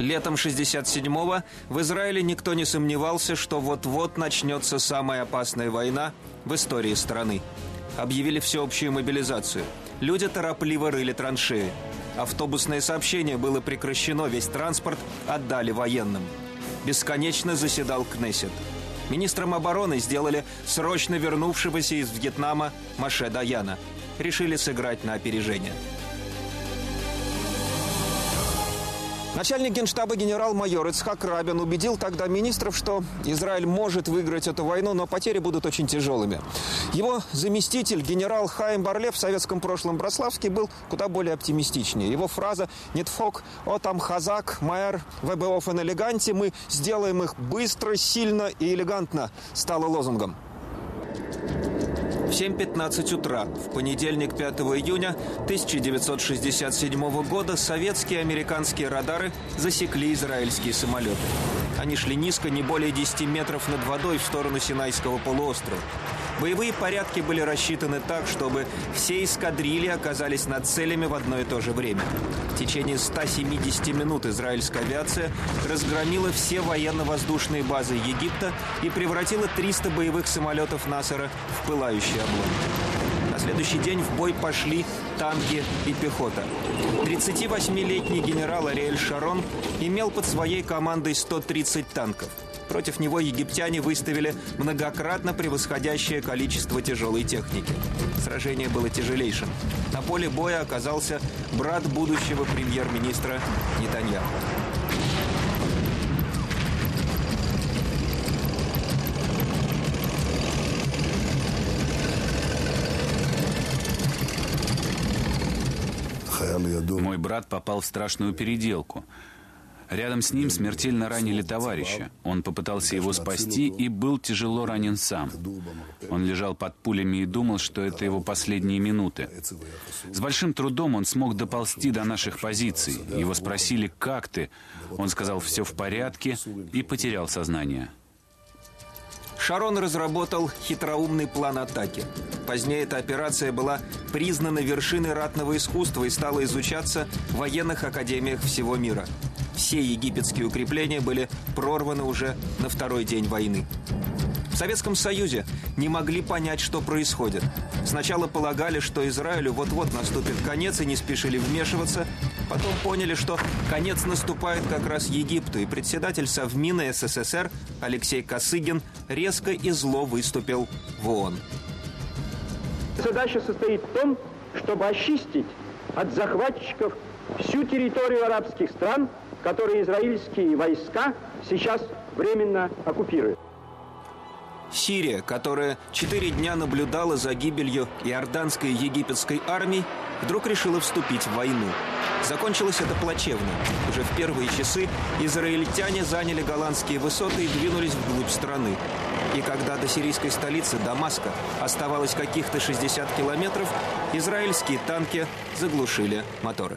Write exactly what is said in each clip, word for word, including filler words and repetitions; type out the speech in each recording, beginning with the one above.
Летом шестьдесят седьмого в Израиле никто не сомневался, что вот-вот начнется самая опасная война в истории страны. Объявили всеобщую мобилизацию. Люди торопливо рыли траншеи. Автобусное сообщение было прекращено, весь транспорт отдали военным. Бесконечно заседал Кнессет. Министром обороны сделали срочно вернувшегося из Вьетнама Моше Даяна. Решили сыграть на опережение. Начальник генштаба генерал-майор Ицхак Рабин убедил тогда министров, что Израиль может выиграть эту войну, но потери будут очень тяжелыми. Его заместитель, генерал Хаим Бар-Лев, в советском прошлом Брославский, был куда более оптимистичнее. Его фраза «Нетфок, о там хазак, майер, вбофен элеганти», «Мы сделаем их быстро, сильно и элегантно» стала лозунгом. В семь пятнадцать утра, в понедельник, пятого июня тысяча девятьсот шестьдесят седьмого года, советские и американские радары засекли израильские самолеты. Они шли низко, не более десяти метров над водой в сторону Синайского полуострова. Боевые порядки были рассчитаны так, чтобы все эскадрильи оказались над целями в одно и то же время. В течение ста семидесяти минут израильская авиация разгромила все военно-воздушные базы Египта и превратила триста боевых самолетов Насера в пылающие обломки. На следующий день в бой пошли танки и пехота. тридцативосьмилетний генерал Ариэль Шарон имел под своей командой сто тридцать танков. Против него египтяне выставили многократно превосходящее количество тяжелой техники. Сражение было тяжелейшим. На поле боя оказался брат будущего премьер-министра Нетаньяху. Мой брат попал в страшную переделку. Рядом с ним смертельно ранили товарища. Он попытался его спасти и был тяжело ранен сам. Он лежал под пулями и думал, что это его последние минуты. С большим трудом он смог доползти до наших позиций. Его спросили: «Как ты?». Он сказал: «Все в порядке», и потерял сознание. Шарон разработал хитроумный план атаки. Позднее эта операция была признана вершиной ратного искусства и стала изучаться в военных академиях всего мира. Все египетские укрепления были прорваны уже на второй день войны. В Советском Союзе не могли понять, что происходит. Сначала полагали, что Израилю вот-вот наступит конец, и не спешили вмешиваться. Потом поняли, что конец наступает как раз Египту, и председатель Совмина СССР Алексей Косыгин резко и зло выступил в ООН. Задача состоит в том, чтобы очистить от захватчиков всю территорию арабских стран, которые израильские войска сейчас временно оккупируют. Сирия, которая четыре дня наблюдала за гибелью иорданской и египетской армий, вдруг решила вступить в войну. Закончилось это плачевно. Уже в первые часы израильтяне заняли голландские высоты и двинулись вглубь страны. И когда до сирийской столицы Дамаска оставалось каких-то шестьдесят километров, израильские танки заглушили моторы.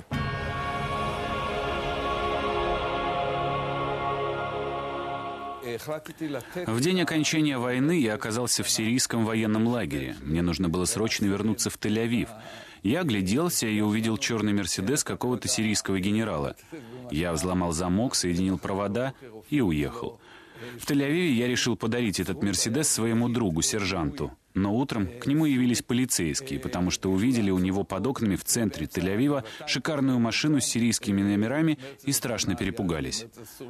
В день окончания войны я оказался в сирийском военном лагере. Мне нужно было срочно вернуться в Тель-Авив. Я огляделся и увидел черный «Мерседес» какого-то сирийского генерала. Я взломал замок, соединил провода и уехал. В Тель-Авиве я решил подарить этот «Мерседес» своему другу, сержанту. Но утром к нему явились полицейские, потому что увидели у него под окнами в центре Тель-Авива шикарную машину с сирийскими номерами и страшно перепугались.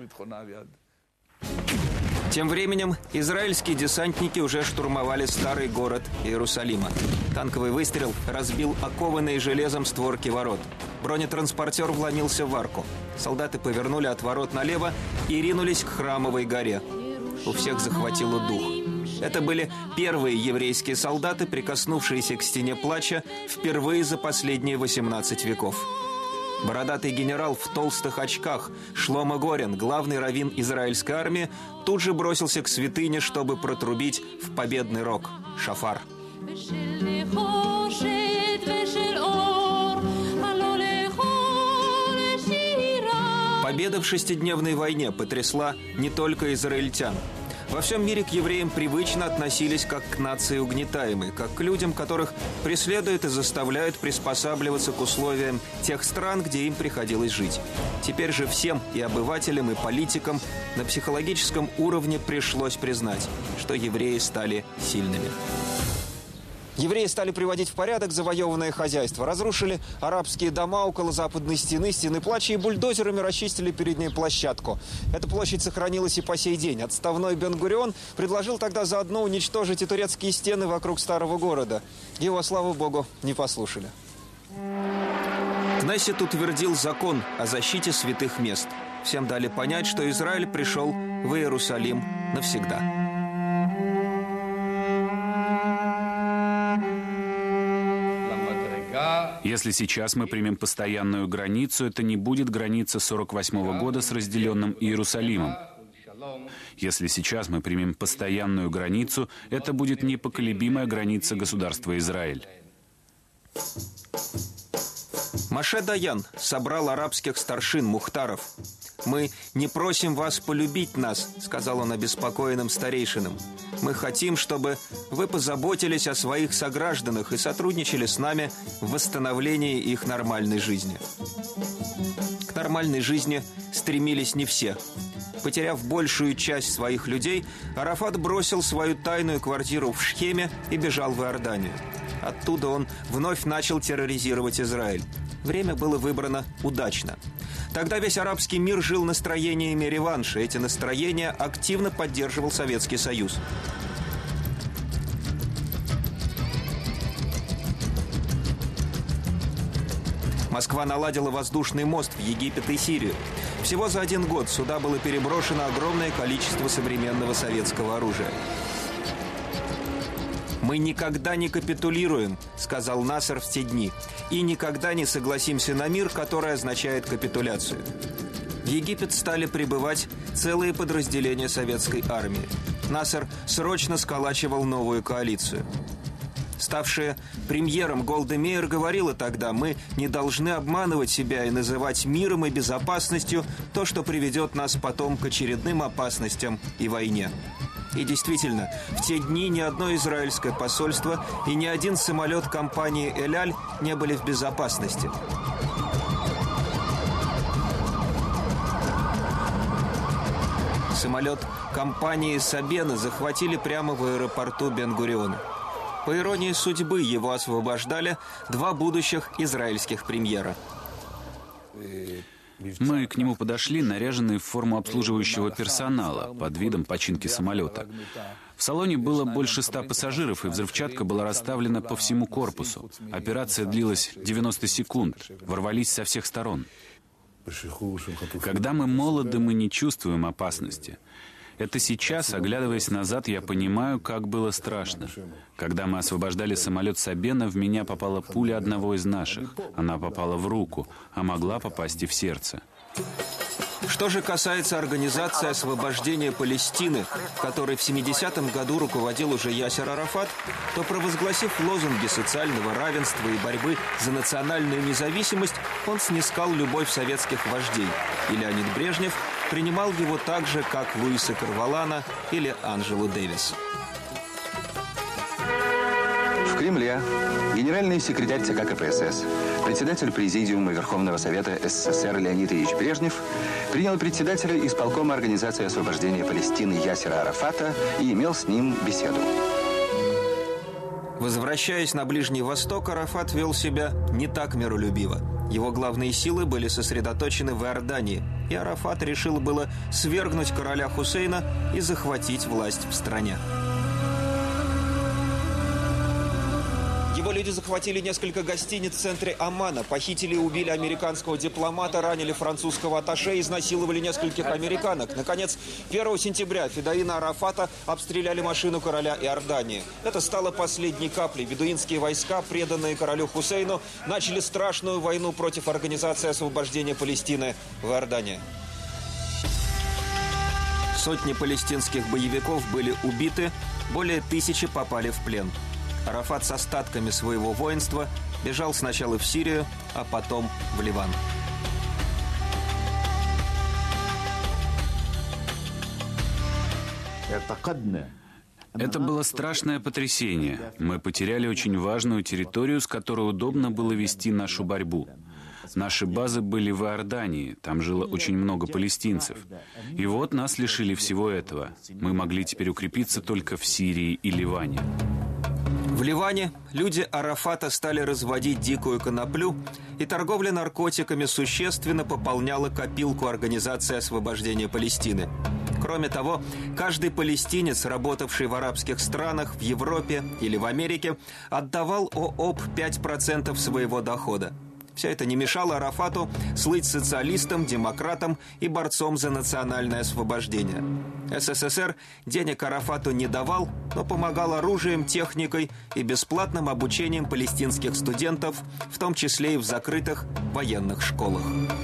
Тем временем израильские десантники уже штурмовали старый город Иерусалима. Танковый выстрел разбил окованные железом створки ворот. Бронетранспортер вломился в арку. Солдаты повернули от ворот налево и ринулись к Храмовой горе. У всех захватило дух. Это были первые еврейские солдаты, прикоснувшиеся к стене плача впервые за последние восемнадцать веков. Бородатый генерал в толстых очках Шломо Горен, главный раввин израильской армии, тут же бросился к святыне, чтобы протрубить в победный рог – шафар. Победа в шестидневной войне потрясла не только израильтян. Во всем мире к евреям привычно относились как к нации угнетаемой, как к людям, которых преследуют и заставляют приспосабливаться к условиям тех стран, где им приходилось жить. Теперь же всем, и обывателям, и политикам, на психологическом уровне пришлось признать, что евреи стали сильными. Евреи стали приводить в порядок завоеванное хозяйство, разрушили арабские дома около западной стены, стены плача, и бульдозерами расчистили перед ней площадку. Эта площадь сохранилась и по сей день. Отставной Бен-Гурион предложил тогда заодно уничтожить и турецкие стены вокруг старого города. Его, слава богу, не послушали. Кнессет утвердил закон о защите святых мест. Всем дали понять, что Израиль пришел в Иерусалим навсегда. Если сейчас мы примем постоянную границу, это не будет граница сорок восьмого года с разделенным Иерусалимом. Если сейчас мы примем постоянную границу, это будет непоколебимая граница государства Израиль. Моше Даян собрал арабских старшин, мухтаров. «Мы не просим вас полюбить нас», — сказал он обеспокоенным старейшинам. «Мы хотим, чтобы вы позаботились о своих согражданах и сотрудничали с нами в восстановлении их нормальной жизни». К нормальной жизни стремились не все. Потеряв большую часть своих людей, Арафат бросил свою тайную квартиру в Шхеме и бежал в Иорданию. Оттуда он вновь начал терроризировать Израиль. Время было выбрано удачно. Тогда весь арабский мир жил настроениями реванша. Эти настроения активно поддерживал Советский Союз. Москва наладила воздушный мост в Египет и Сирию. Всего за один год сюда было переброшено огромное количество современного советского оружия. «Мы никогда не капитулируем», — сказал Насер в те дни, «и никогда не согласимся на мир, который означает капитуляцию». В Египет стали прибывать целые подразделения советской армии. Насер срочно сколачивал новую коалицию. Ставшая премьером Голда Меир говорила тогда: «Мы не должны обманывать себя и называть миром и безопасностью то, что приведет нас потом к очередным опасностям и войне». И действительно, в те дни ни одно израильское посольство и ни один самолет компании «Эль-Аль» не были в безопасности. Самолет компании «Сабена» захватили прямо в аэропорту Бен-Гуриона. По иронии судьбы, его освобождали два будущих израильских премьера. Мы к нему подошли, наряженные в форму обслуживающего персонала, под видом починки самолета. В салоне было больше ста пассажиров, и взрывчатка была расставлена по всему корпусу. Операция длилась девяносто секунд. Ворвались со всех сторон. Когда мы молоды, мы не чувствуем опасности. Это сейчас, оглядываясь назад, я понимаю, как было страшно. Когда мы освобождали самолет Сабена, в меня попала пуля одного из наших. Она попала в руку, а могла попасть и в сердце. Что же касается Организации освобождения Палестины, которой в семидесятом году руководил уже Ясер Арафат, то, провозгласив лозунги социального равенства и борьбы за национальную независимость, он снискал любовь советских вождей. И Леонид Брежнев принимал его так же, как Луиса Карвалана или Анджелу Дэвис. В Кремле генеральный секретарь ЦК КПСС, председатель Президиума Верховного Совета СССР Леонид Ильич Брежнев принял председателя исполкома Организации освобождения Палестины Ясера Арафата и имел с ним беседу. Возвращаясь на Ближний Восток, Арафат вел себя не так миролюбиво. Его главные силы были сосредоточены в Иордании, и Арафат решил было свергнуть короля Хусейна и захватить власть в стране. Его люди захватили несколько гостиниц в центре Аммана, похитили и убили американского дипломата, ранили французского атташе и изнасиловали нескольких американок. Наконец, первого сентября федоина Арафата обстреляли машину короля Иордании. Это стало последней каплей. Бедуинские войска, преданные королю Хусейну, начали страшную войну против Организации освобождения Палестины в Иордании. Сотни палестинских боевиков были убиты, более тысячи попали в плен. Арафат с остатками своего воинства бежал сначала в Сирию, а потом в Ливан. Это было страшное потрясение. Мы потеряли очень важную территорию, с которой удобно было вести нашу борьбу. Наши базы были в Иордании, там жило очень много палестинцев. И вот нас лишили всего этого. Мы могли теперь укрепиться только в Сирии и Ливане. В Ливане люди Арафата стали разводить дикую коноплю, и торговля наркотиками существенно пополняла копилку Организации освобождения Палестины. Кроме того, каждый палестинец, работавший в арабских странах, в Европе или в Америке, отдавал ООП пять процентов своего дохода. Все это не мешало Арафату слыть социалистом, демократом и борцом за национальное освобождение. СССР денег Арафату не давал, но помогал оружием, техникой и бесплатным обучением палестинских студентов, в том числе и в закрытых военных школах.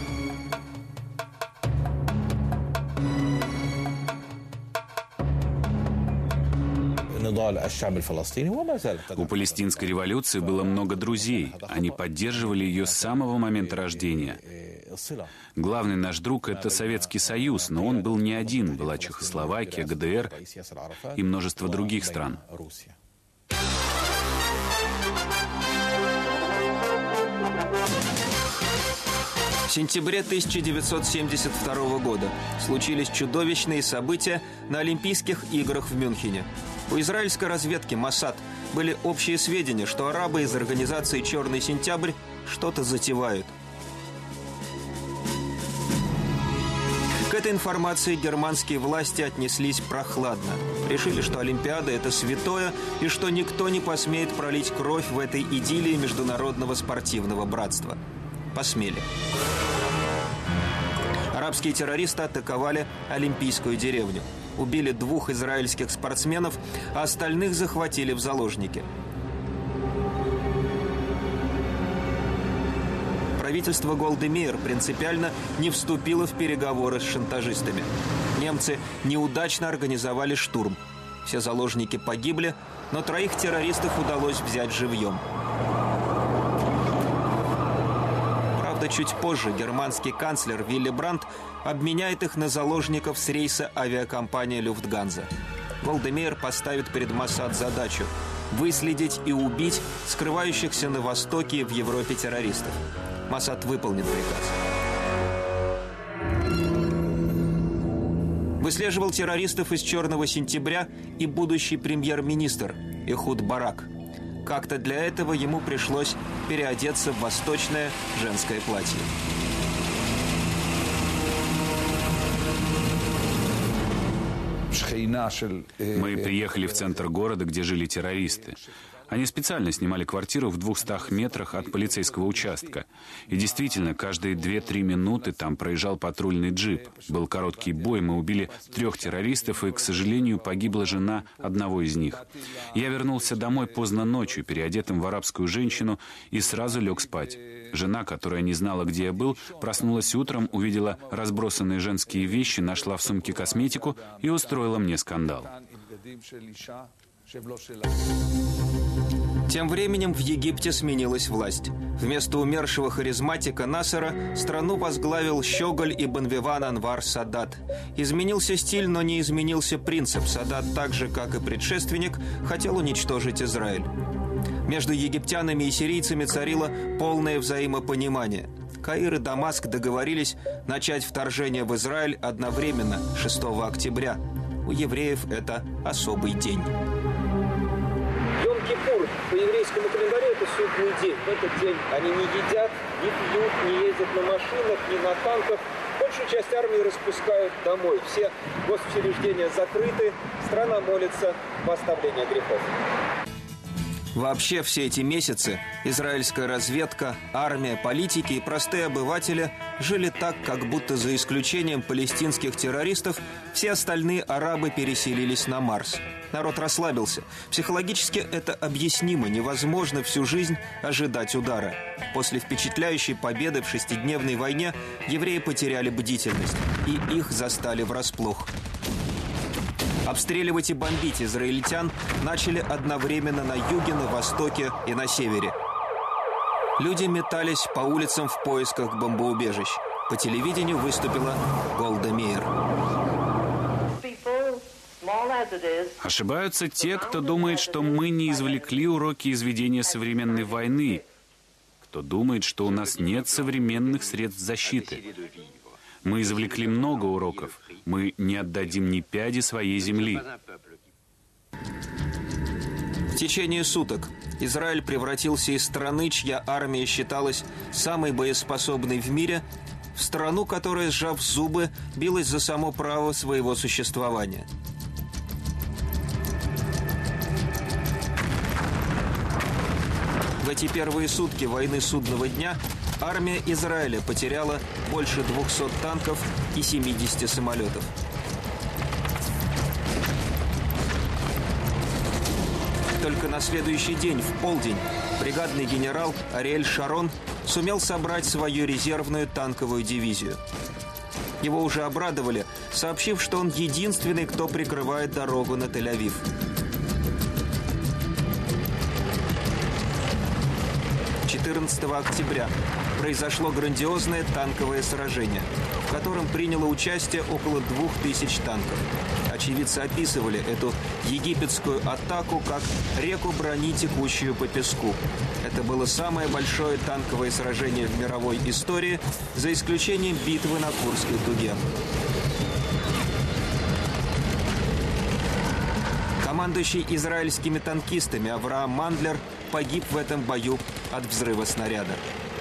У палестинской революции было много друзей. Они поддерживали ее с самого момента рождения. Главный наш друг – это Советский Союз, но он был не один. Была Чехословакия, ГДР и множество других стран. В сентябре тысяча девятьсот семьдесят второго года случились чудовищные события на Олимпийских играх в Мюнхене. У израильской разведки Моссад были общие сведения, что арабы из организации «Черный сентябрь» что-то затевают. К этой информации германские власти отнеслись прохладно. Решили, что Олимпиада – это святое, и что никто не посмеет пролить кровь в этой идиллии международного спортивного братства. Посмели. Арабские террористы атаковали Олимпийскую деревню. Убили двух израильских спортсменов, а остальных захватили в заложники. Правительство Голды Меир принципиально не вступило в переговоры с шантажистами. Немцы неудачно организовали штурм. Все заложники погибли, но троих террористов удалось взять живьем. Чуть позже германский канцлер Вилли Брандт обменяет их на заложников с рейса авиакомпании «Люфтганза». Голда Меир поставит перед Моссад задачу – выследить и убить скрывающихся на Востоке и в Европе террористов. Моссад выполнит приказ. Выслеживал террористов из «Черного сентября» и будущий премьер-министр Эхуд Барак. Как-то для этого ему пришлось переодеться в восточное женское платье. Мы приехали в центр города, где жили террористы. Они специально снимали квартиру в двухстах метрах от полицейского участка. И действительно, каждые две-три минуты там проезжал патрульный джип. Был короткий бой, мы убили трех террористов, и, к сожалению, погибла жена одного из них. Я вернулся домой поздно ночью, переодетым в арабскую женщину, и сразу лег спать. Жена, которая не знала, где я был, проснулась утром, увидела разбросанные женские вещи, нашла в сумке косметику и устроила мне скандал. Тем временем в Египте сменилась власть. Вместо умершего харизматика Насера страну возглавил щеголь Ибн Виван Анвар Садат. Изменился стиль, но не изменился принцип. Садат, так же, как и предшественник, хотел уничтожить Израиль. Между египтянами и сирийцами царило полное взаимопонимание. Каир и Дамаск договорились начать вторжение в Израиль одновременно, шестого октября. У евреев это особый день. Йом-Кипур по еврейскому календарю – это судный день. В этот день они не едят, не пьют, не ездят на машинах, не на танках. Большую часть армии распускают домой. Все госучреждения закрыты. Страна молится во оставление грехов. Вообще все эти месяцы израильская разведка, армия, политики и простые обыватели жили так, как будто за исключением палестинских террористов все остальные арабы переселились на Марс. Народ расслабился. Психологически это объяснимо. Невозможно всю жизнь ожидать удара. После впечатляющей победы в шестидневной войне евреи потеряли бдительность, и их застали врасплох. Обстреливать и бомбить израильтян начали одновременно на юге, на востоке и на севере. Люди метались по улицам в поисках бомбоубежищ. По телевидению выступила Голда Меир. Ошибаются те, кто думает, что мы не извлекли уроки из ведения современной войны, кто думает, что у нас нет современных средств защиты. Мы извлекли много уроков. Мы не отдадим ни пяди своей земли. В течение суток Израиль превратился из страны, чья армия считалась самой боеспособной в мире, в страну, которая, сжав зубы, билась за само право своего существования. В эти первые сутки войны судного дня армия Израиля потеряла больше двухсот танков и семидесяти самолетов. Только на следующий день, в полдень, бригадный генерал Ариэль Шарон сумел собрать свою резервную танковую дивизию. Его уже обрадовали, сообщив, что он единственный, кто прикрывает дорогу на Тель-Авив. четырнадцатого октября произошло грандиозное танковое сражение, в котором приняло участие около двух тысяч танков. Очевидцы описывали эту египетскую атаку как реку брони, текущую по песку. Это было самое большое танковое сражение в мировой истории, за исключением битвы на Курской дуге. Командующий израильскими танкистами Авраам Мандлер погиб в этом бою от взрыва снаряда.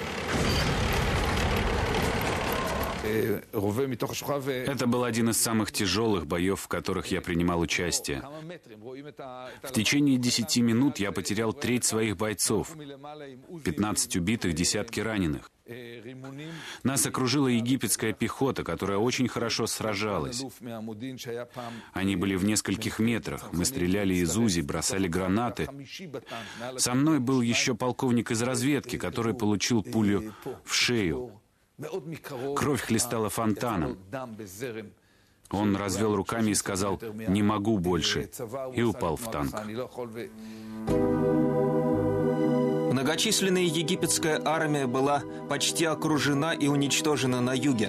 Это был один из самых тяжелых боев, в которых я принимал участие. В течение десяти минут я потерял треть своих бойцов, пятнадцать убитых, десятки раненых. Нас окружила египетская пехота, которая очень хорошо сражалась. Они были в нескольких метрах. Мы стреляли из УЗИ, бросали гранаты. Со мной был еще полковник из разведки, который получил пулю в шею. Кровь хлестала фонтаном. Он развел руками и сказал: «Не могу больше», и упал в танк. Многочисленная египетская армия была почти окружена и уничтожена на юге.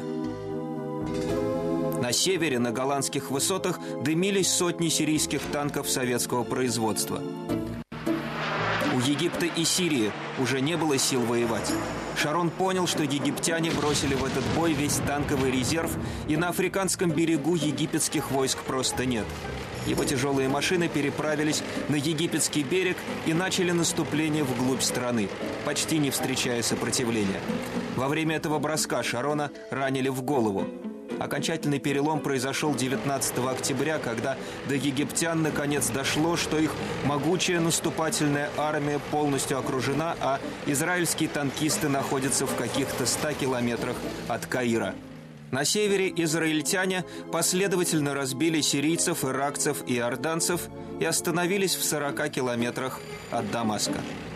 На севере, на голландских высотах, дымились сотни сирийских танков советского производства. У Египта и Сирии уже не было сил воевать. Шарон понял, что египтяне бросили в этот бой весь танковый резерв, и на африканском берегу египетских войск просто нет. Его тяжелые машины переправились на египетский берег и начали наступление вглубь страны, почти не встречая сопротивления. Во время этого броска Шарона ранили в голову. Окончательный перелом произошел девятнадцатого октября, когда до египтян наконец дошло, что их могучая наступательная армия полностью окружена, а израильские танкисты находятся в каких-то ста километрах от Каира. На севере израильтяне последовательно разбили сирийцев, иракцев и иорданцев и остановились в сорока километрах от Дамаска.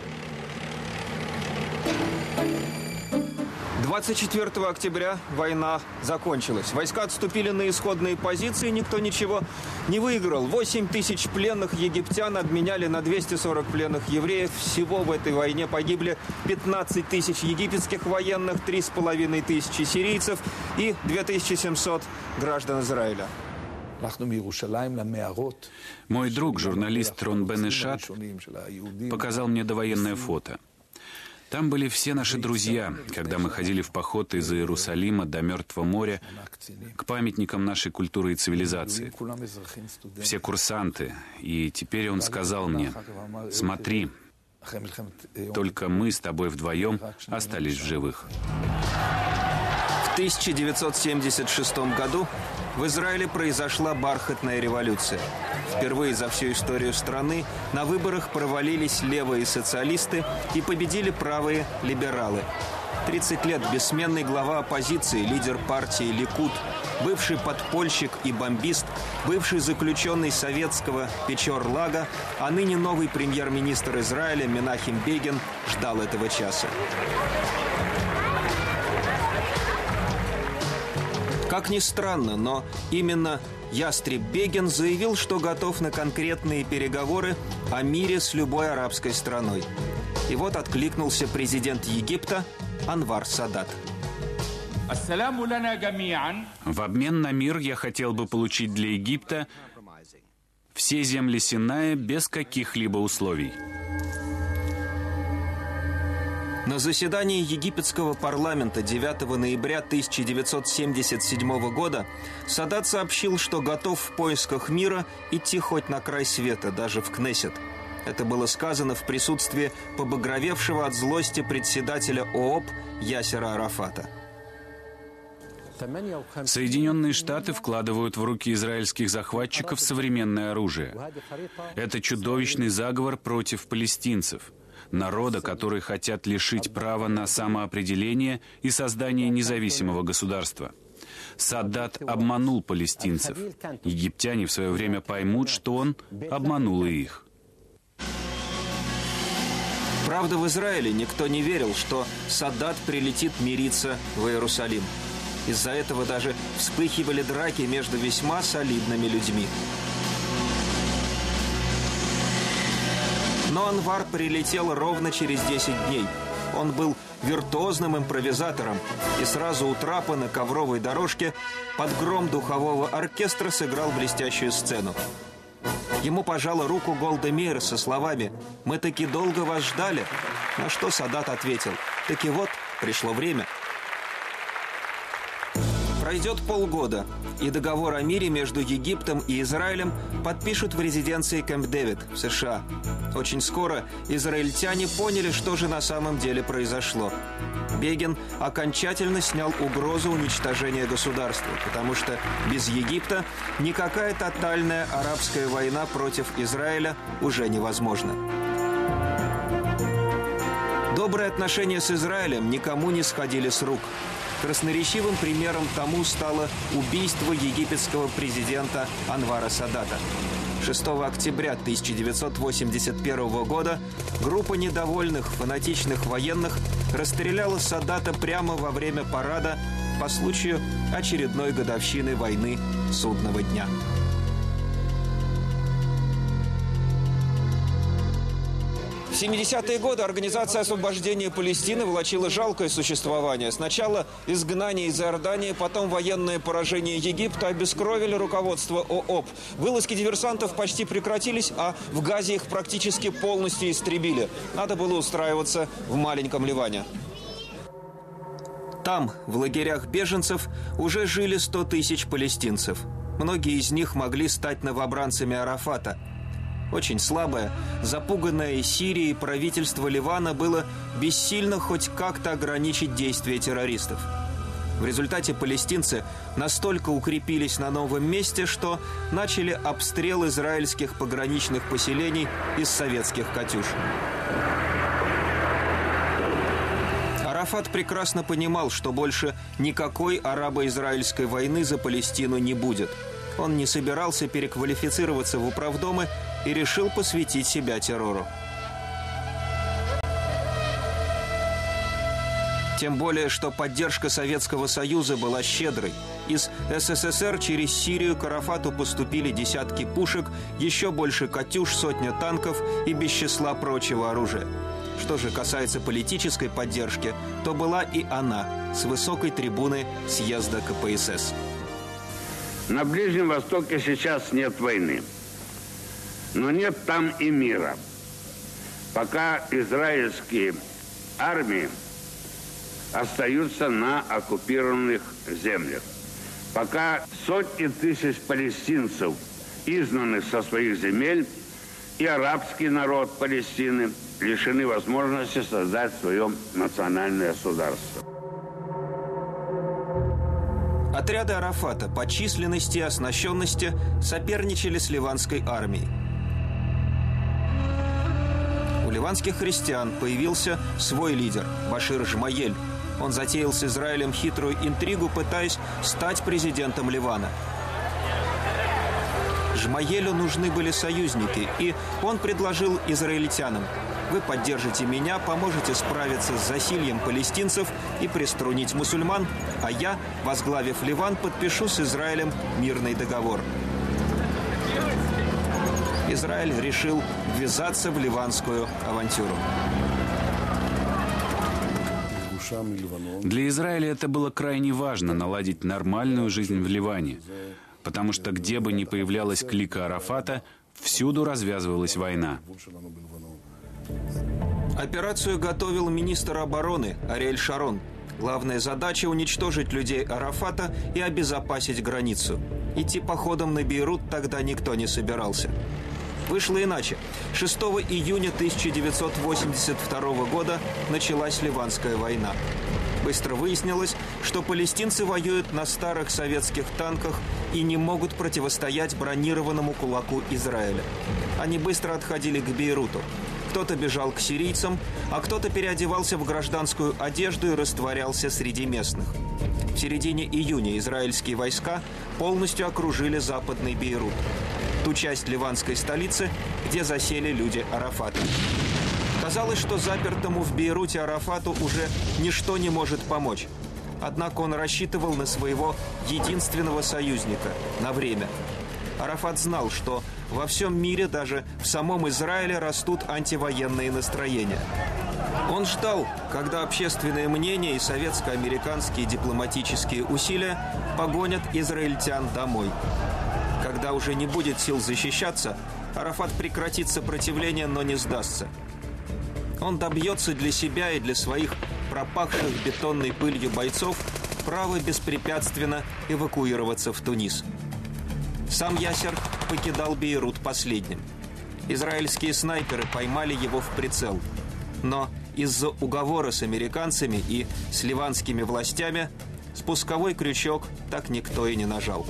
двадцать четвёртого октября война закончилась. Войска отступили на исходные позиции, никто ничего не выиграл. восемь тысяч пленных египтян обменяли на двести сорок пленных евреев. Всего в этой войне погибли пятнадцать тысяч египетских военных, три с половиной тысячи сирийцев и две тысячи семьсот граждан Израиля. Мой друг, журналист Рон Бен-Ишат, показал мне довоенное фото. Там были все наши друзья, когда мы ходили в поход из Иерусалима до Мертвого моря к памятникам нашей культуры и цивилизации. Все курсанты. И теперь он сказал мне: «Смотри, только мы с тобой вдвоем остались в живых». В тысяча девятьсот семьдесят шестом году в Израиле произошла бархатная революция. Впервые за всю историю страны на выборах провалились левые социалисты и победили правые либералы. тридцать лет бессменный глава оппозиции, лидер партии Ликуд, бывший подпольщик и бомбист, бывший заключенный советского Печор-Лага, а ныне новый премьер-министр Израиля Менахем Бегин ждал этого часа. Как ни странно, но именно ястреб Бегин заявил, что готов на конкретные переговоры о мире с любой арабской страной. И вот откликнулся президент Египта Анвар Садат. В обмен на мир я хотел бы получить для Египта Все земли Синая без каких-либо условий. На заседании египетского парламента девятого ноября тысяча девятьсот семьдесят седьмого года Садат сообщил, что готов в поисках мира идти хоть на край света, даже в Кнессет. Это было сказано в присутствии побагровевшего от злости председателя ООП Ясера Арафата. Соединенные Штаты вкладывают в руки израильских захватчиков современное оружие. Это чудовищный заговор против палестинцев, народа, который хотят лишить права на самоопределение и создание независимого государства. Садат обманул палестинцев. Египтяне в свое время поймут, что он обманул и их. Правда, в Израиле никто не верил, что Садат прилетит мириться в Иерусалим. Из-за этого даже вспыхивали драки между весьма солидными людьми. Но Анвар прилетел ровно через десять дней. Он был виртуозным импровизатором и сразу у трапа на ковровой дорожке под гром духового оркестра сыграл блестящую сцену. Ему пожала руку Голда Меир со словами «Мы таки долго вас ждали», на что Садат ответил «Таки вот, пришло время». Пройдет полгода, и договор о мире между Египтом и Израилем подпишут в резиденции Кэмп-Дэвид в США. Очень скоро израильтяне поняли, что же на самом деле произошло. Бегин окончательно снял угрозу уничтожения государства, потому что без Египта никакая тотальная арабская война против Израиля уже невозможна. Добрые отношения с Израилем никому не сходили с рук. Красноречивым примером тому стало убийство египетского президента Анвара Садата. шестого октября тысяча девятьсот восемьдесят первого года группа недовольных фанатичных военных расстреляла Садата прямо во время парада по случаю очередной годовщины войны Судного дня. В семидесятые годы Организация освобождения Палестины влачила жалкое существование. Сначала изгнание из Иордании, потом военное поражение Египта обескровили руководство ООП. Вылазки диверсантов почти прекратились, а в Газе их практически полностью истребили. Надо было устраиваться в маленьком Ливане. Там, в лагерях беженцев, уже жили сто тысяч палестинцев. Многие из них могли стать новобранцами Арафата. Очень слабое, запуганное Сирией правительство Ливана было бессильно хоть как-то ограничить действия террористов. В результате палестинцы настолько укрепились на новом месте, что начали обстрел израильских пограничных поселений из советских «Катюш». Арафат прекрасно понимал, что больше никакой арабо-израильской войны за Палестину не будет. Он не собирался переквалифицироваться в управдомы и решил посвятить себя террору. Тем более, что поддержка Советского Союза была щедрой. Из СССР через Сирию к Арафату поступили десятки пушек, еще больше «Катюш», сотня танков и без числа прочего оружия. Что же касается политической поддержки, то была и она с высокой трибуны съезда ка пэ эс эс. На Ближнем Востоке сейчас нет войны, но нет там и мира. Пока израильские армии остаются на оккупированных землях, пока сотни тысяч палестинцев изгнаны со своих земель, и арабский народ Палестины лишены возможности создать свое национальное государство. Отряды Арафата по численности и оснащенности соперничали с ливанской армией. У ливанских христиан появился свой лидер – Башир Жмаель. Он затеял с Израилем хитрую интригу, пытаясь стать президентом Ливана. Жмаелю нужны были союзники, и он предложил израильтянам: вы поддержите меня, поможете справиться с засильем палестинцев и приструнить мусульман, а я, возглавив Ливан, подпишу с Израилем мирный договор. Израиль решил ввязаться в ливанскую авантюру. Для Израиля это было крайне важно — наладить нормальную жизнь в Ливане. Потому что где бы ни появлялась клика Арафата, Всюду развязывалась война. Операцию готовил министр обороны Ариэль Шарон. Главная задача – уничтожить людей Арафата и обезопасить границу. Идти походом на Бейрут тогда никто не собирался. Вышло иначе. шестого июня тысяча девятьсот восемьдесят второго года началась Ливанская война. Быстро выяснилось, что палестинцы воюют на старых советских танках и не могут противостоять бронированному кулаку Израиля. Они быстро отходили к Бейруту. Кто-то бежал к сирийцам, а кто-то переодевался в гражданскую одежду и растворялся среди местных. В середине июня израильские войска полностью окружили западный Бейрут, ту часть ливанской столицы, где засели люди Арафата. Казалось, что запертому в Бейруте Арафату уже ничто не может помочь. Однако он рассчитывал на своего единственного союзника – на время. Арафат знал, что во всем мире, даже в самом Израиле, растут антивоенные настроения. Он ждал, когда общественное мнение и советско-американские дипломатические усилия погонят израильтян домой. Когда уже не будет сил защищаться, Арафат прекратит сопротивление, но не сдастся. Он добьется для себя и для своих пропахших бетонной пылью бойцов права беспрепятственно эвакуироваться в Тунис. Сам Ясер покидал Бейрут последним. Израильские снайперы поймали его в прицел. Но из-за уговора с американцами и с ливанскими властями спусковой крючок так никто и не нажал.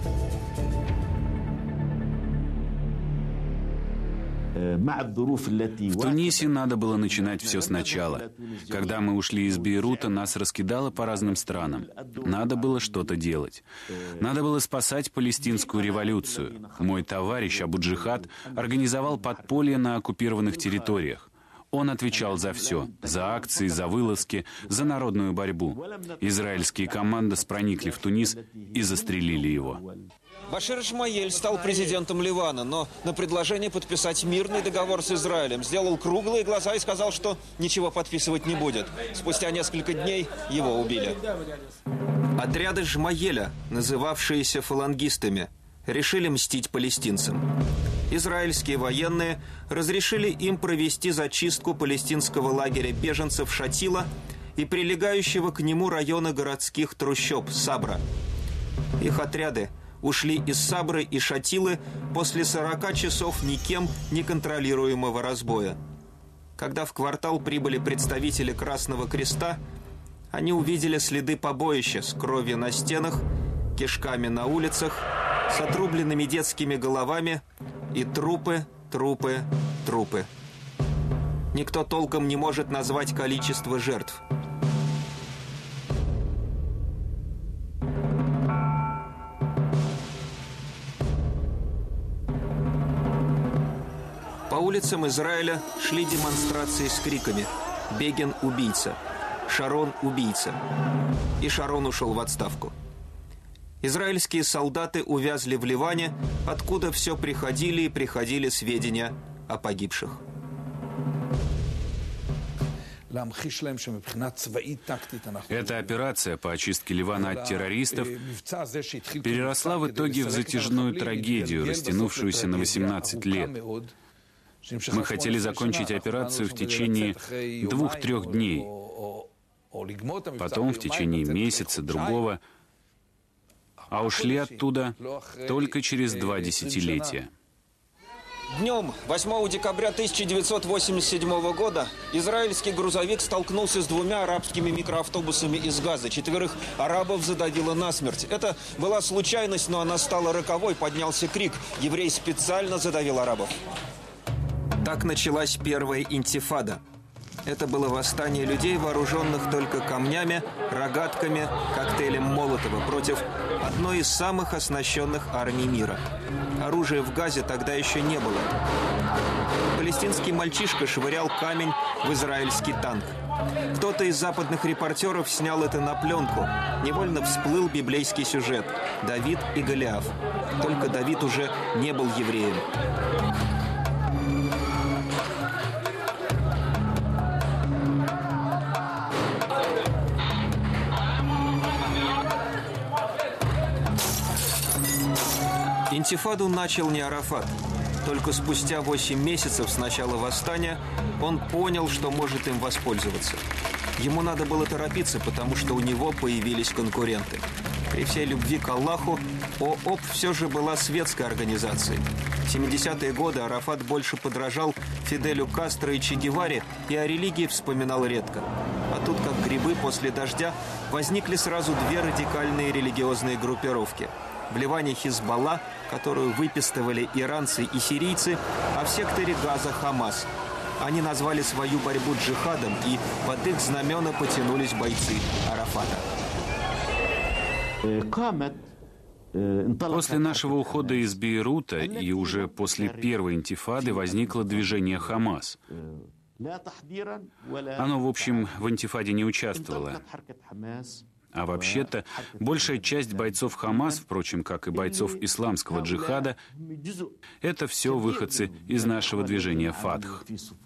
В Тунисе надо было начинать все сначала. Когда мы ушли из Бейрута, нас раскидало по разным странам. Надо было что-то делать. Надо было спасать палестинскую революцию. Мой товарищ Абу-Джихад организовал подполье на оккупированных территориях. Он отвечал за все. За акции, за вылазки, за народную борьбу. Израильские команды проникли в Тунис и застрелили его. Башир Ишмаэль стал президентом Ливана, но на предложение подписать мирный договор с Израилем сделал круглые глаза и сказал, что ничего подписывать не будет. Спустя несколько дней его убили. Отряды Ишмаэля, называвшиеся фалангистами, решили мстить палестинцам. Израильские военные разрешили им провести зачистку палестинского лагеря беженцев Шатила и прилегающего к нему района городских трущоб Сабра. Их отряды ушли из Сабры и Шатилы после сорока часов никем не контролируемого разбоя. Когда в квартал прибыли представители Красного Креста, они увидели следы побоища с кровью на стенах, кишками на улицах, с отрубленными детскими головами и трупы, трупы, трупы. Никто толком не может назвать количество жертв. По улицам Израиля шли демонстрации с криками «Бегин – убийца», «Шарон – убийца». И Шарон ушел в отставку. Израильские солдаты увязли в Ливане, откуда все приходили и приходили сведения о погибших. Эта операция по очистке Ливана от террористов переросла в итоге в затяжную трагедию, растянувшуюся на восемнадцать лет. Мы хотели закончить операцию в течение двух-трех дней, потом в течение месяца, другого, а ушли оттуда только через два десятилетия. Днем восьмого декабря тысяча девятьсот восемьдесят седьмого года израильский грузовик столкнулся с двумя арабскими микроавтобусами из Газы. Четверых арабов задавило насмерть. Это была случайность, но она стала роковой. Поднялся крик: «Еврей специально задавил арабов». Так началась первая интифада. Это было восстание людей, вооруженных только камнями, рогатками, коктейлем Молотова против одной из самых оснащенных армий мира. Оружия в Газе тогда еще не было. Палестинский мальчишка швырял камень в израильский танк. Кто-то из западных репортеров снял это на пленку. Невольно всплыл библейский сюжет – Давид и Голиаф. Только Давид уже не был евреем. Интифаду начал не Арафат. Только спустя восемь месяцев с начала восстания он понял, что может им воспользоваться. Ему надо было торопиться, потому что у него появились конкуренты. При всей любви к Аллаху, ООП все же была светской организацией. В семидесятые годы Арафат больше подражал Фиделю Кастро и Че Геваре и о религии вспоминал редко. А тут, как грибы после дождя, возникли сразу две радикальные религиозные группировки. В Ливане Хизбалла, которую выпистывали иранцы и сирийцы, а в секторе Газа Хамас. Они назвали свою борьбу джихадом, и под их знамена потянулись бойцы Арафата. После нашего ухода из Бейрута и уже после первой интифады возникло движение «Хамас». Оно, в общем, в интифаде не участвовало. А вообще-то, большая часть бойцов «Хамас», впрочем, как и бойцов исламского джихада, это все выходцы из нашего движения «Фатх».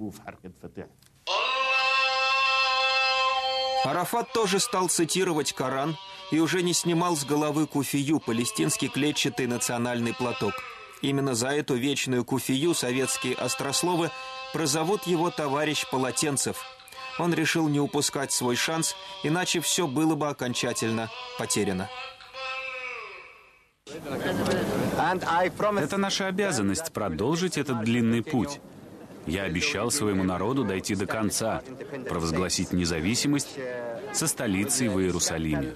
Арафат тоже стал цитировать Коран и уже не снимал с головы куфию, палестинский клетчатый национальный платок. Именно за эту вечную куфию советские острословы прозовут его товарищ Полотенцев. Он решил не упускать свой шанс, иначе все было бы окончательно потеряно. Это наша обязанность продолжить этот длинный путь. Я обещал своему народу дойти до конца, провозгласить независимость со столицей в Иерусалиме.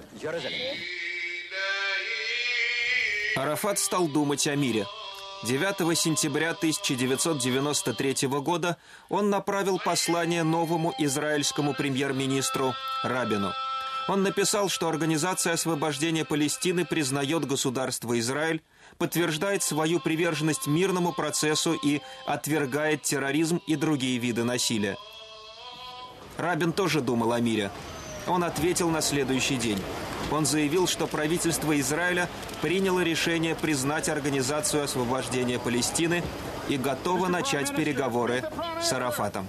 Арафат стал думать о мире. девятого сентября тысяча девятьсот девяносто третьего года он направил послание новому израильскому премьер-министру Рабину. Он написал, что Организация освобождения Палестины признает государство Израиль, подтверждает свою приверженность мирному процессу и отвергает терроризм и другие виды насилия. Рабин тоже думал о мире. Он ответил на следующий день. Он заявил, что правительство Израиля приняло решение признать Организацию освобождения Палестины и готово начать переговоры с Арафатом.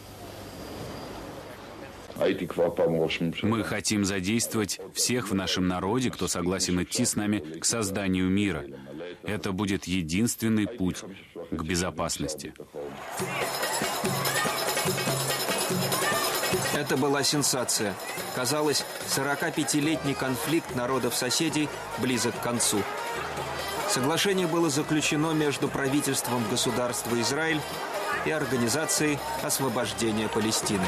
Мы хотим задействовать всех в нашем народе, кто согласен идти с нами к созданию мира. Это будет единственный путь к безопасности. Это была сенсация. Казалось, сорокапятилетний конфликт народов-соседей близок к концу. Соглашение было заключено между правительством государства Израиль и Организацией освобождения Палестины.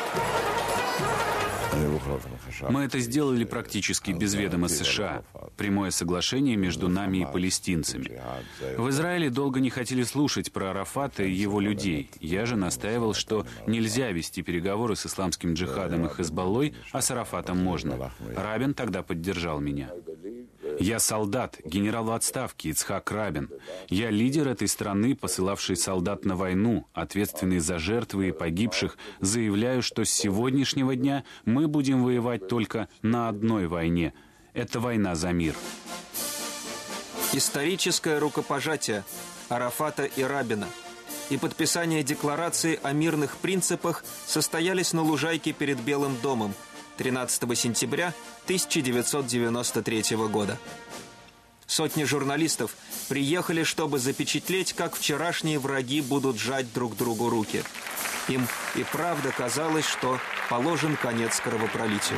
Мы это сделали практически без ведома США. Прямое соглашение между нами и палестинцами. В Израиле долго не хотели слушать про Арафата и его людей. Я же настаивал, что нельзя вести переговоры с исламским джихадом и Хизбаллой, а с Арафатом можно. Рабин тогда поддержал меня. Я солдат, генерал в отставке, Ицхак Рабин. Я лидер этой страны, посылавший солдат на войну, ответственный за жертвы и погибших. Заявляю, что с сегодняшнего дня мы будем воевать только на одной войне. Это война за мир. Историческое рукопожатие Арафата и Рабина и подписание декларации о мирных принципах состоялись на лужайке перед Белым домом тринадцатого сентября тысяча девятьсот девяносто третьего года. Сотни журналистов приехали, чтобы запечатлеть, как вчерашние враги будут жать друг другу руки. Им и правда казалось, что положен конец кровопролитию.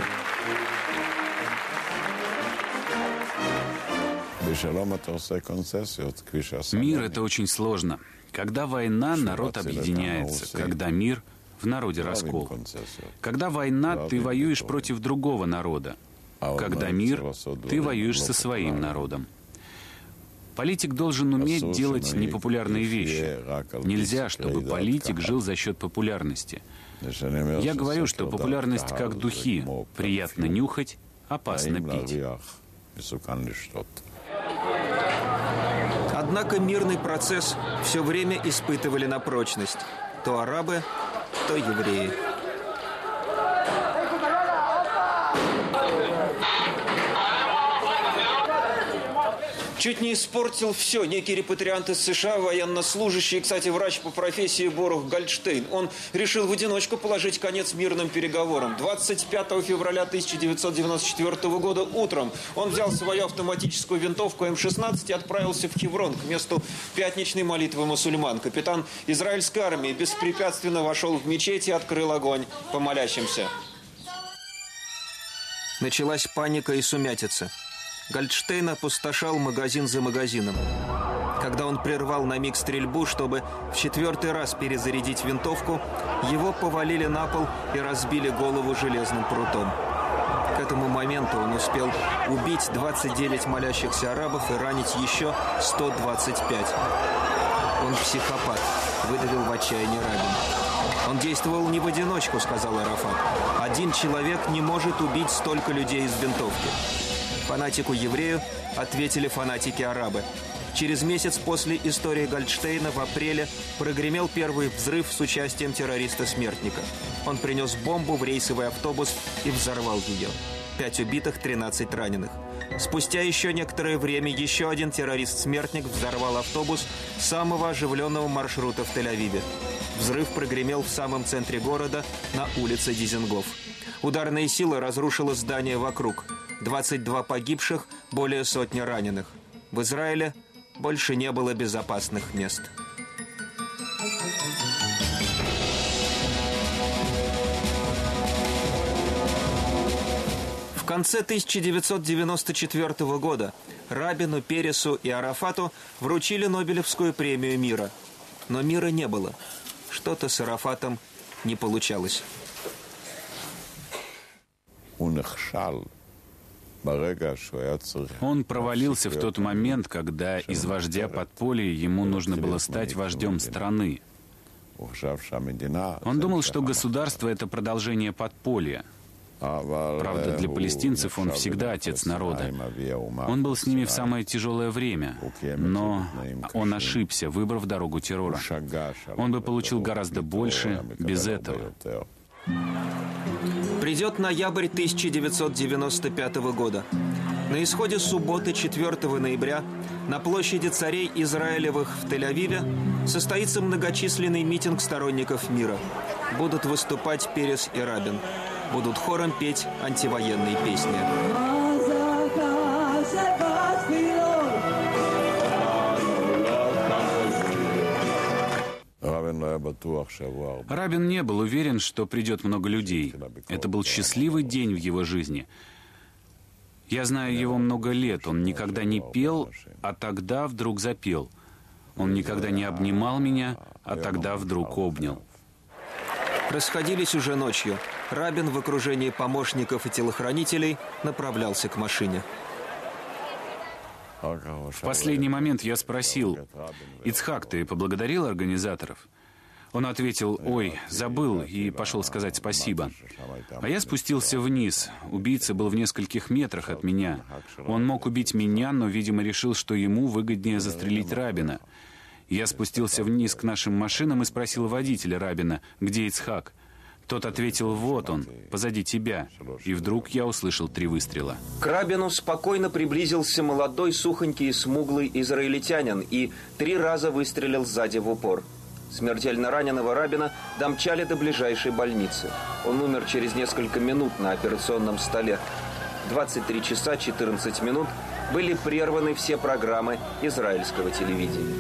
Мир — это очень сложно. Когда война, народ объединяется. Когда мир — в народе раскол. Когда война, ты воюешь против другого народа. Когда мир, ты воюешь со своим народом. Политик должен уметь делать непопулярные вещи. Нельзя, чтобы политик жил за счет популярности. Я говорю, что популярность как духи. Приятно нюхать, опасно пить. Однако мирный процесс все время испытывали на прочность. То арабы, то евреи. Чуть не испортил все. Некий репатриант из США, военнослужащий, кстати, врач по профессии Борух Гольдштейн. Он решил в одиночку положить конец мирным переговорам. двадцать пятого февраля тысяча девятьсот девяносто четвёртого года утром он взял свою автоматическую винтовку эм шестнадцать и отправился в Хеврон к месту пятничной молитвы мусульман. Капитан израильской армии беспрепятственно вошел в мечеть и открыл огонь по молящимся. Началась паника и сумятица. Гольдштейн опустошал магазин за магазином. Когда он прервал на миг стрельбу, чтобы в четвертый раз перезарядить винтовку, его повалили на пол и разбили голову железным прутом. К этому моменту он успел убить двадцать девять молящихся арабов и ранить еще сто двадцать пять. «Он психопат», — выдавил в отчаянии Рабин. «Он действовал не в одиночку», — сказал Арафат. «Один человек не может убить столько людей из винтовки». Фанатику-еврею ответили фанатики-арабы. Через месяц после истории Гольдштейна в апреле прогремел первый взрыв с участием террориста-смертника. Он принес бомбу в рейсовый автобус и взорвал ее. Пять убитых, тринадцать раненых. Спустя еще некоторое время еще один террорист-смертник взорвал автобус самого оживленного маршрута в Тель-Авиве. Взрыв прогремел в самом центре города на улице Дизингоф. Ударная сила разрушила здания вокруг. двадцать два погибших, более сотни раненых. В Израиле больше не было безопасных мест. В конце тысяча девятьсот девяносто четвёртого года Рабину, Пересу и Арафату вручили Нобелевскую премию мира. Но мира не было. Что-то с Арафатом не получалось. Он провалился в тот момент, когда из вождя подполья ему нужно было стать вождем страны. Он думал, что государство – это продолжение подполья. Правда, для палестинцев он всегда отец народа. Он был с ними в самое тяжелое время, но он ошибся, выбрав дорогу террора. Он бы получил гораздо больше без этого. Придет ноябрь тысяча девятьсот девяносто пятого года. На исходе субботы, четвёртого ноября, на площади царей Израилевых в Тель-Авиве состоится многочисленный митинг сторонников мира. Будут выступать Перес и Рабин. Будут хором петь антивоенные песни. Рабин не был уверен, что придет много людей. Это был счастливый день в его жизни. Я знаю его много лет. Он никогда не пел, а тогда вдруг запел. Он никогда не обнимал меня, а тогда вдруг обнял. Расходились уже ночью. Рабин в окружении помощников и телохранителей направлялся к машине. В последний момент я спросил: «Ицхак, ты поблагодарил организаторов?» Он ответил: «Ой, забыл», и пошел сказать спасибо. А я спустился вниз. Убийца был в нескольких метрах от меня. Он мог убить меня, но, видимо, решил, что ему выгоднее застрелить Рабина. Я спустился вниз к нашим машинам и спросил водителя Рабина: «Где Ицхак?» Тот ответил: «Вот он, позади тебя». И вдруг я услышал три выстрела. К Рабину спокойно приблизился молодой, сухонький и смуглый израильтянин и три раза выстрелил сзади в упор. Смертельно раненого Рабина домчали до ближайшей больницы. Он умер через несколько минут на операционном столе. В двадцать три часа четырнадцать минут были прерваны все программы израильского телевидения.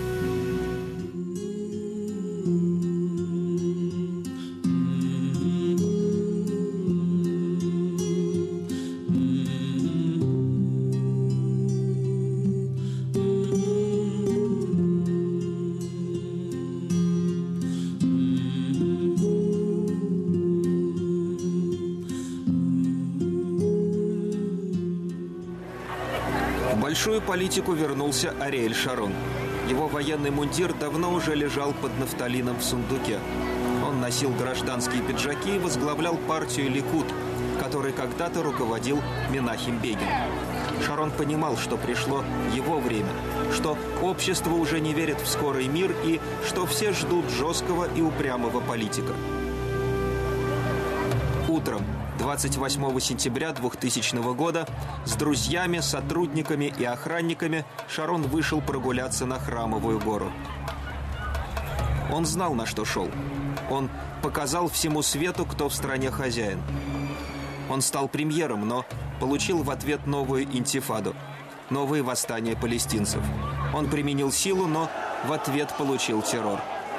В большую политику вернулся Ариэль Шарон. Его военный мундир давно уже лежал под нафталином в сундуке. Он носил гражданские пиджаки и возглавлял партию Ликуд, которой когда-то руководил Менахем Бегин. Шарон понимал, что пришло его время, что общество уже не верит в скорый мир и что все ждут жесткого и упрямого политика. Утром двадцать восьмого сентября двухтысячного года с друзьями, сотрудниками и охранниками Шарон вышел прогуляться на Храмовую гору. Он знал, на что шел. Он показал всему свету, кто в стране хозяин. Он стал премьером, но получил в ответ новую интифаду, новые восстания палестинцев. Он применил силу, но в ответ получил террор.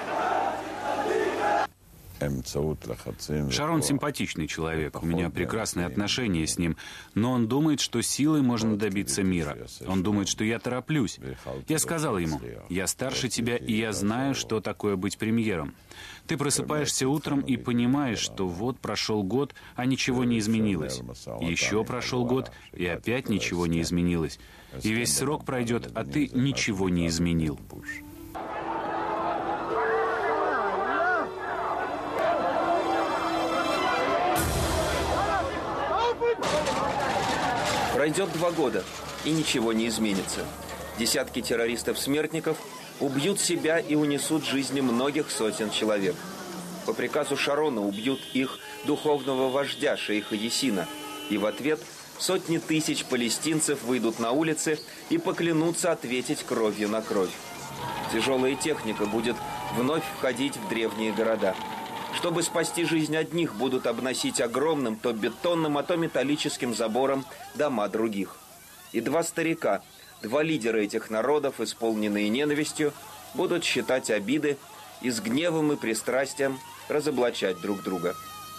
Шарон симпатичный человек, у меня прекрасные отношения с ним, но он думает, что силой можно добиться мира. Он думает, что я тороплюсь. Я сказал ему: я старше тебя, и я знаю, что такое быть премьером. Ты просыпаешься утром и понимаешь, что вот прошел год, а ничего не изменилось. Еще прошел год, и опять ничего не изменилось. И весь срок пройдет, а ты ничего не изменил. Пройдет два года, и ничего не изменится. Десятки террористов-смертников убьют себя и унесут жизни многих сотен человек. По приказу Шарона убьют их духовного вождя, шейха Ясина. И в ответ сотни тысяч палестинцев выйдут на улицы и поклянутся ответить кровью на кровь. Тяжелая техника будет вновь входить в древние города. Чтобы спасти жизнь одних, будут обносить огромным то бетонным, а то металлическим забором дома других. И два старика, два лидера этих народов, исполненные ненавистью, будут считать обиды и с гневом и пристрастием разоблачать друг друга.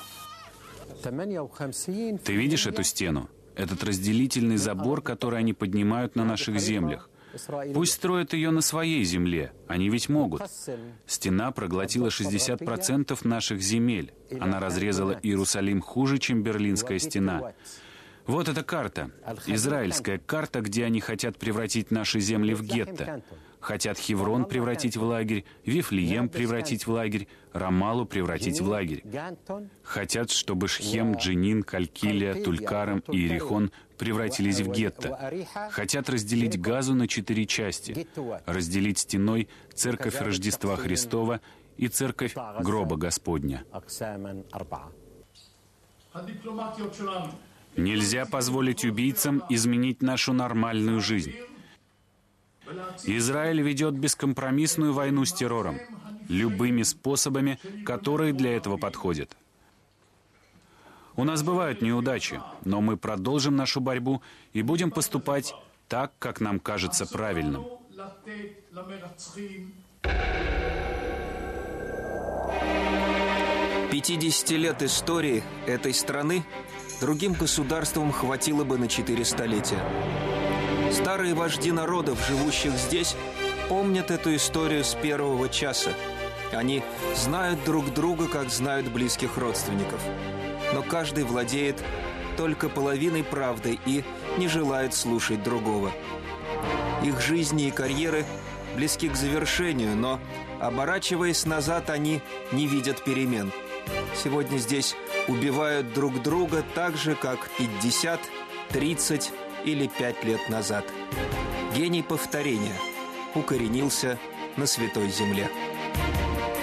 Ты видишь эту стену? Этот разделительный забор, который они поднимают на наших землях. Пусть строят ее на своей земле, они ведь могут. Стена проглотила шестьдесят процентов наших земель. Она разрезала Иерусалим хуже, чем Берлинская стена. Вот эта карта, израильская карта, где они хотят превратить наши земли в гетто. Хотят Хеврон превратить в лагерь, Вифлеем превратить в лагерь, Рамалу превратить в лагерь. Хотят, чтобы Шхем, Дженин, Калькилия, Тулькарем и Иерихон превратились в гетто. Хотят разделить Газу на четыре части. Разделить стеной церковь Рождества Христова и церковь Гроба Господня. Нельзя позволить убийцам изменить нашу нормальную жизнь. Израиль ведет бескомпромиссную войну с террором, любыми способами, которые для этого подходят. У нас бывают неудачи, но мы продолжим нашу борьбу и будем поступать так, как нам кажется правильным. пятьдесят лет истории этой страны другим государствам хватило бы на четыре столетия. Старые вожди народов, живущих здесь, помнят эту историю с первого часа. Они знают друг друга, как знают близких родственников. Но каждый владеет только половиной правды и не желает слушать другого. Их жизни и карьеры близки к завершению, но, оборачиваясь назад, они не видят перемен. Сегодня здесь убивают друг друга так же, как пятьдесят, тридцать или пять лет назад. Гений повторения укоренился на Святой Земле.